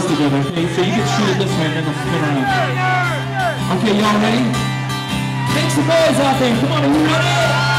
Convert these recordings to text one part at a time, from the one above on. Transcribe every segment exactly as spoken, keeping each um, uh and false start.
boys together, okay? So you can shoot it this way and then we'll spin around. Okay, y'all ready? Thanks the boys out there. Come on, are you ready?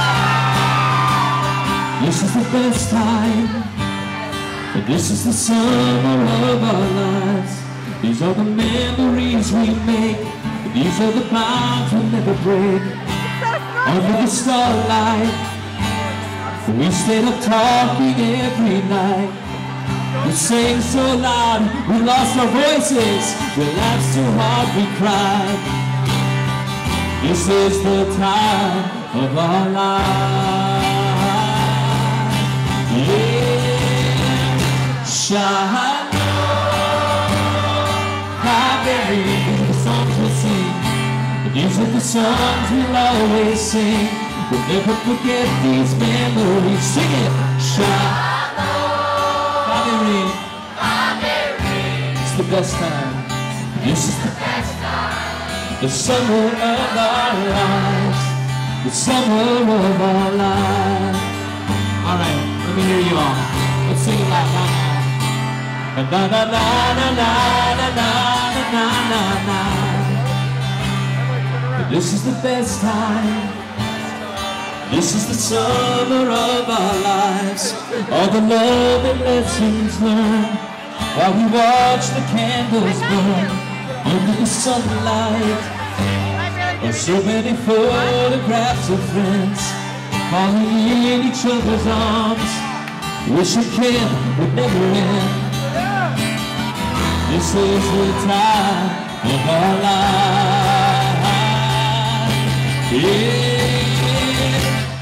This is the best time. This is the summer of our lives. These are the memories we make. These are the bonds we'll never break. Under the starlight, we stayed up talking every night. We sang so loud, we lost our voices. We laughed so hard, we cried. This is the time of our life. Yeah, Shalom, Haverim, the songs we'll sing. These are the songs we'll always sing. We'll never forget these memories. Sing it! Shalom, Haverim, Haverim. It's the best time. This is the best time. The summer of our lives. The summer of our lives. Alright, let me hear you all. Let's sing it loud now. Na na na na na na na na na na. This is the best time. This is the summer of our lives. All the love and lessons learned while we watch the candles burn under the sunlight. There's so many photographs of friends falling in each other's arms. Wishing camp would never end. This is the time of our life. Yeah.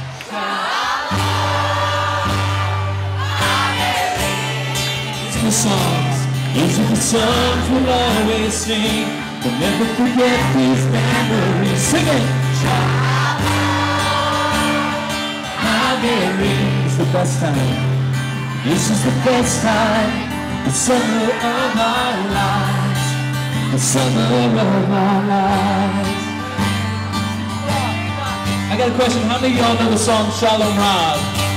These are the songs. These are the songs we'll always sing. We'll never forget these memories. Sing it! It's the best time. This is the best time. The summer of our lives. The summer of our lives. I got a question. How many of y'all know the song Shalom Rav?